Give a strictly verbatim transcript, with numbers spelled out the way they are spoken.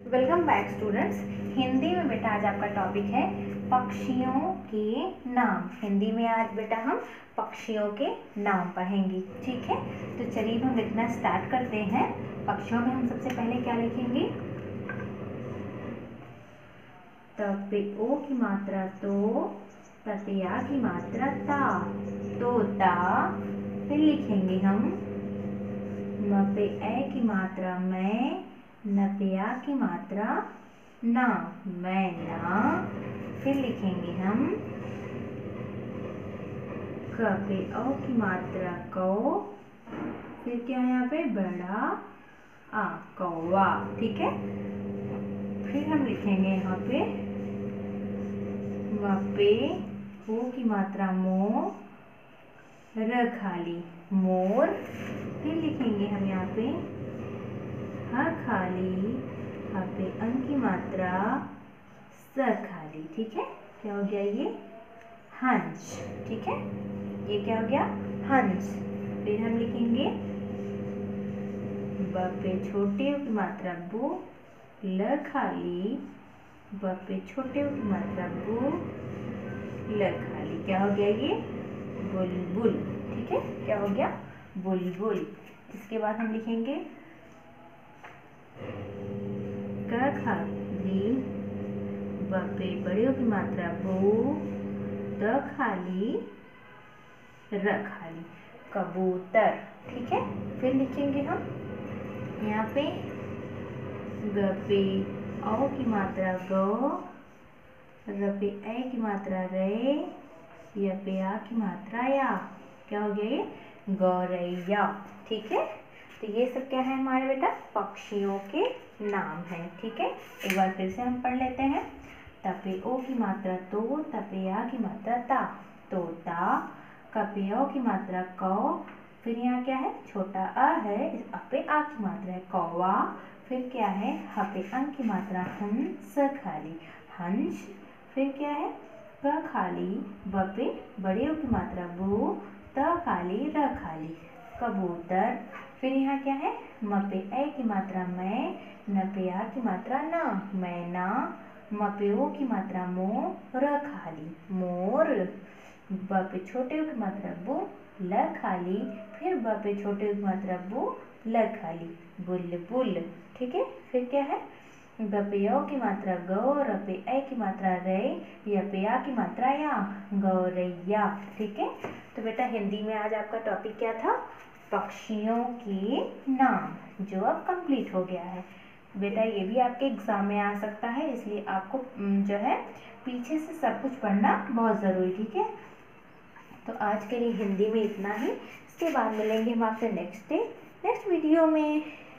Welcome back students. Hindi में बेटा आज आपका टॉपिक है पक्षियों के नाम। हिंदी में आज बेटा हम पक्षियों के नाम पढ़ेंगे, ठीक है। तो चलिए हम लिखना स्टार्ट करते हैं। पक्षियों में हम सबसे पहले क्या लिखेंगे? त पे ओ की मात्रा तो, त पे आ की मात्रा ता, तोता। फिर लिखेंगे हम म पे ए की मात्रा मैं, न पे आ की मात्रा ना, मैना। फिर लिखेंगे हम क पे औ की मात्रा कौ। फिर क्या है यहाँ पे? बड़ा आ, कौवा, ठीक है। फिर हम लिखेंगे यहाँ पे म पे ओ की मात्रा मो, र खाली, मोर। फिर लिखेंगे हम यहाँ पे ह खाली, ह पे अं की मात्रा, स खाली, ठीक है। क्या हो गया ये? हंस, ठीक है। ये क्या हो गया? हंस। फिर हम लिखेंगे ब पे छोटे की मात्रा बु, ल खाली, ब पे छोटे की मात्रा बु, ल खाली। क्या हो गया ये? बुलबुल, ठीक है। क्या हो गया? बुलबुल। इसके बाद हम लिखेंगे क खाली, ब पे बड़े की मात्रा बो, त खाली, र खाली, कबूतर, ठीक है। फिर लिखेंगे हम यहाँ पे ग पे औ की मात्रा गौ, र पे ए की मात्रा रे, य पे आ की मात्रा या। क्या हो गया ये? गौरैया, ठीक है। तो ये सब क्या है हमारे बेटा? पक्षियों के नाम है, ठीक है। एक बार फिर से हम पढ़ लेते हैं। त पे ओ की मात्रा तो, त पे आ की मात्रा ता, तोता। क पे औ की मात्रा कौ। फिर यहाँ क्या है? छोटा अ है, अ पे आ की मात्रा है, कौवा। फिर क्या है? ह पे अं की मात्रा हंस, खाली, हंस। फिर क्या है? क खाली, ब पे बड़े ओ की मात्रा बो, त खाली, र खाली, कबूतर। फिर यहाँ क्या है? म पे ए की मात्रा मैं, न पे आ की मात्रा ना, मैना। म पे ओ की मात्रा मो, र खाली, मोर। ब पे छोटे ओ की मात्रा बु, ल खाली। फिर ब पे छोटे ओ की मात्रा बु, ल खाली, बुलबुल, ठीक है। फिर क्या है? ग पे औ की मात्रा गौ, र पे ए की मात्रा रे, य पे आ की मात्रा या, गौरैया, ठीक है। तो बेटा हिंदी में आज आपका टॉपिक क्या था? पक्षियों के नाम, जो अब कंप्लीट हो गया है। बेटा ये भी आपके एग्जाम में आ सकता है, इसलिए आपको जो है पीछे से सब कुछ पढ़ना बहुत ज़रूरी, ठीक है। तो आज के लिए हिंदी में इतना ही। इसके बाद मिलेंगे हम आपसे नेक्स्ट डे नेक्स्ट वीडियो में।